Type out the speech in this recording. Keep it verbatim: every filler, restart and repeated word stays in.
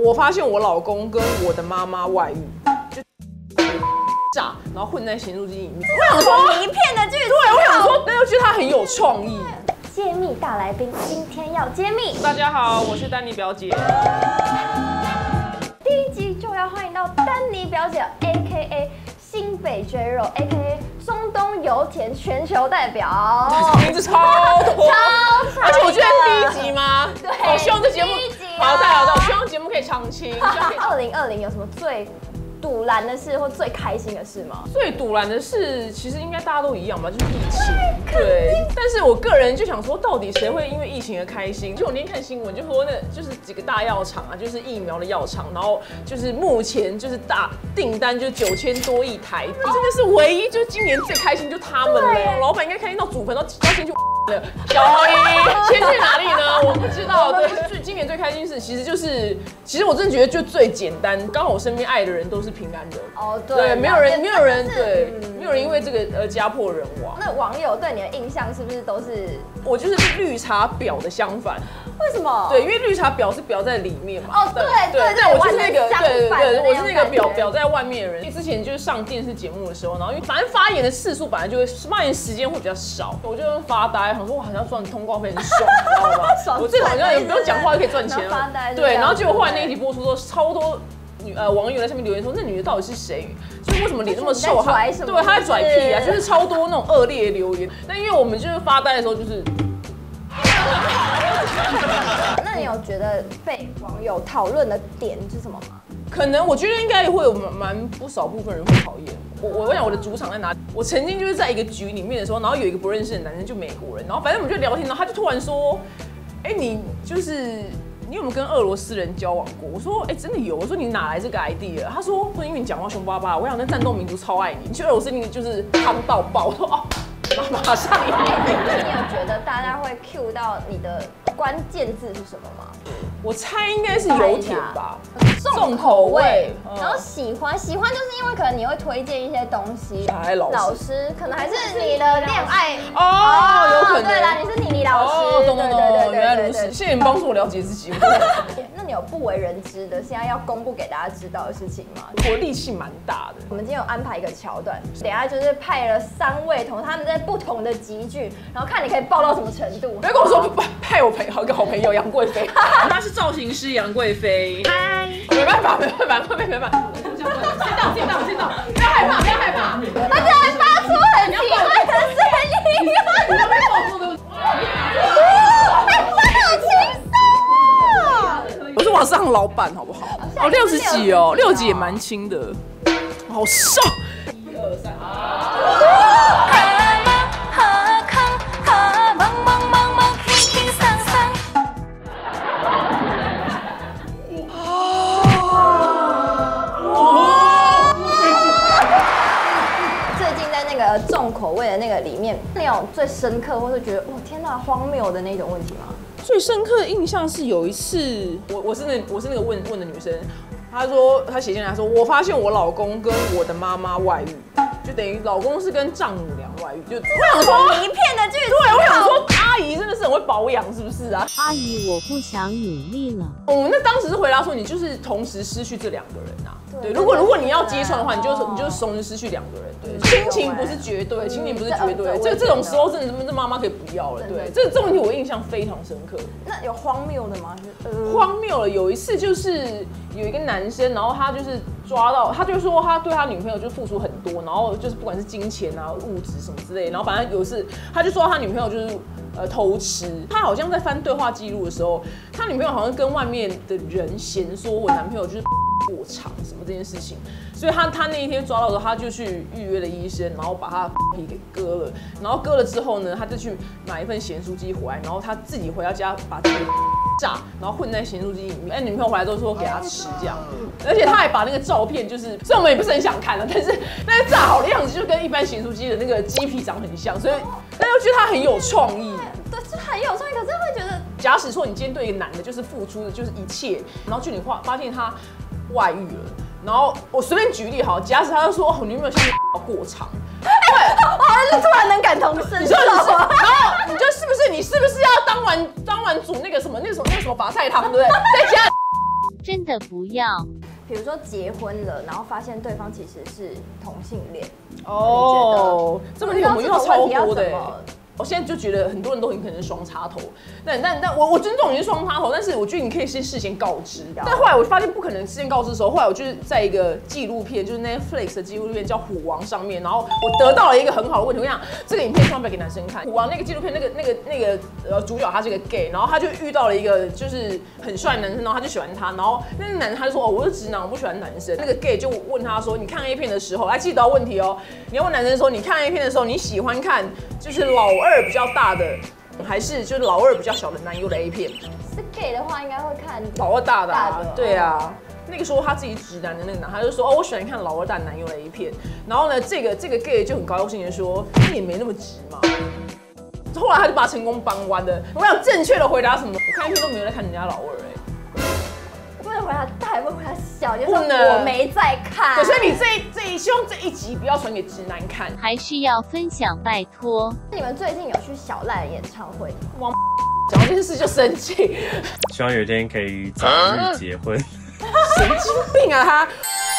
我发现我老公跟我的妈妈外遇，就炸，然后混在咸酥鸡里面。 我想说一片的剧情， 对，我想说，但又觉得他很有创意。 揭秘大来宾，今天要揭秘。 大家好，我是丹妮表姐。 第一集就要欢迎到丹妮表姐 ，A K A 新北 J 肉 ，A K A 中东油田全球代表。 名字超多， 超长， 而且我觉得是第一集吗？ 对， 我希望这节目好，太好了，我希望节目可以长青。 二零二零有什么最堵然的事或最开心的事吗？ 最堵然的事，其实应该大家都一样吧，就是疫情。对，但是我个人就想说，到底谁会因为疫情而开心？就我那天看新闻，就说那就是几个大药厂啊，就是疫苗的药厂，然后就是目前就是大钱单就九千多亿台币，真的是唯一，就是今年最开心就他们了。老板应该开心到祖坟都要进去。小姨，先去哪里呢？我不知道。对，最今年最开心的事，其实就是，其实我真的觉得就最简单。刚好我身边爱的人都是平安人。哦，对，对，没有人，没有人，对，没有人因为这个而家破人亡。 那网友对你的印象是不是都是？ 我就是绿茶婊的相反。 为什么？ 对，因为绿茶婊是婊在里面嘛。 哦，对对对， 我是那个，对对对，我是那个婊婊在外面的人。之前就是上电视节目的时候，然后因为反正发言的次数本来就会发言时间会比较少，我就发呆。想说我好像赚通告费很爽，你知道吗？我这种好像也不用讲话就可以赚钱了。对，然后结果后来那一集播出之后，超多女呃网友在下面留言说，那女的到底是谁？就是为什么脸那么瘦？对，她在拽屁啊！就是超多那种恶劣的留言。但因为我们就是发呆的时候，就是。 那你有觉得被网友讨论的点是什么吗？ 可能我觉得应该会有蛮不少部分人会讨厌我。我我想我的主场在哪里？我曾经就是在一个局里面的时候，然后有一个不认识的男生，就美国人，然后反正我们就聊天，然后他就突然说：“哎、欸，你就是你有没有跟俄罗斯人交往过？”我说：“哎、欸，真的有。”我说：“你哪来这个 idea？” 他说：“说因为你讲话凶巴巴，我想那战斗民族超爱你，你去俄罗斯你就是夯到爆。”我说：“哦。”马上有。 那你有觉得大家会 cue 到你的关键字是什么吗？ 我猜应该是油甜吧， 重口味。然后喜欢喜欢就是因为可能你会推荐一些东西，老师可能还是你的恋爱哦，有可能。 对啦，你是妮妮老师。 哦，懂懂懂，原来如此。谢谢你帮助我了解自己。 那你有不为人知的，现在要公布给大家知道的事情吗？ 我力气蛮大的。 我们今天有安排一个桥段，等下就是派了三位同他们在不同的集聚，然后看你可以爆到什么程度。 不要跟我说派我朋友一个好朋友杨贵妃，她是造型师杨贵妃。嗨，没办法，没办法，贵妃没办法。先到，先到，先到，不要害怕，不要害怕。 他竟然发出很奇怪的声音。好轻松啊！ 我是往上老板，好不好？哦，六十几哦，六几也蛮轻的，好瘦。一二三。 重口味的那个里面，你有最深刻或是觉得哇天哪荒谬的那种问题吗？ 最深刻的印象是有一次，我我是那我是那个问问的女生，她说她写进来说，我发现我老公跟我的妈妈外遇，就等于老公是跟丈母娘外遇，就我想说一片的剧情。 对，我想说阿姨真的是很会保养，是不是啊？ 阿姨，我不想努力了。 我们那当时是回答说，你就是同时失去这两个人啊。对，如果如果你要揭穿的话，你就你就同时失去两个人。对，亲情不是绝对，亲情不是绝对，这这种时候真的这妈妈可以不要了。对，这这问题我印象非常深刻。 那有荒谬的吗？ 荒谬了，有一次就是有一个男生，然后他就是抓到，他就说他对他女朋友就付出很多，然后就是不管是金钱啊、物质什么之类，然后反正有一次他就说他女朋友就是呃偷吃，他好像在翻对话记录的时候，他女朋友好像跟外面的人嫌说我男朋友就是过长什么这件事情，所以他他那一天抓到的时候，他就去预约了医生，然后把他皮给割了，然后割了之后呢，他就去买一份咸酥鸡回来，然后他自己回到家把这个炸，然后混在咸酥鸡里面。哎，女朋友回来都说给他吃这样，而且他还把那个照片，就是虽然我们也不是很想看了，但是但是炸好的样子就跟一般咸酥鸡的那个鸡皮长很像，所以但又觉得他很有创意。 对，就很有创意，可是会觉得， 假使说你今天对一个男的，就是付出的就是一切，然后就你发发现他外遇了，然后我随便举例好，假使他就说哦，你有没有像过长？对， 我好像突然能感同身受。 然后你就是不是你是不是要当完当完煮那个什么那个什么那个什么法菜汤，对不对？在家真的不要。 比如说结婚了，然后发现对方其实是同性恋。 哦，这么我们遇到超多的。我现在就觉得很多人都很可能是双插头，但但但我我尊重你是双插头，但是我觉得你可以先事先告知。但后来我发现不可能事先告知的时候，后来我就是在一个纪录片，就是 Netflix 的纪录片叫《虎王》上面，然后我得到了一个很好的问题。我想这个影片千万不要给男生看。虎王那个纪录片，那个那个那个呃主角他是个 gay， 然后他就遇到了一个就是很帅的男生，然后他就喜欢他，然后那个男生他就说哦我是直男，我不喜欢男生。那个 gay 就问他说你看 A 片的时候，来记得问题哦，你要问男生说你看 A 片的时候你喜欢看就是老二比较大的。还是就是老二比较小的男优的 A 片， 是 gay 的话应该会看老二大的、啊，对啊。那个说他自己直男的那个男，他就说哦，我喜欢看老二大男优的 A 片。然后呢，这个这个 gay 就很高兴的说，你也没那么直嘛。后来他就把他成功帮弯的。我想正确的回答什么？我看 A 片都没有在看人家老二哎、欸。 不能回答大，也不能回答小，就是我没在看。 对，所以你这一这一希望这一集不要传给直男看， 还是要分享，拜托。 你们最近有去小赖的演唱会吗？ 讲到这件事就生气。 希望有一天可以早日结婚。 神经病啊他！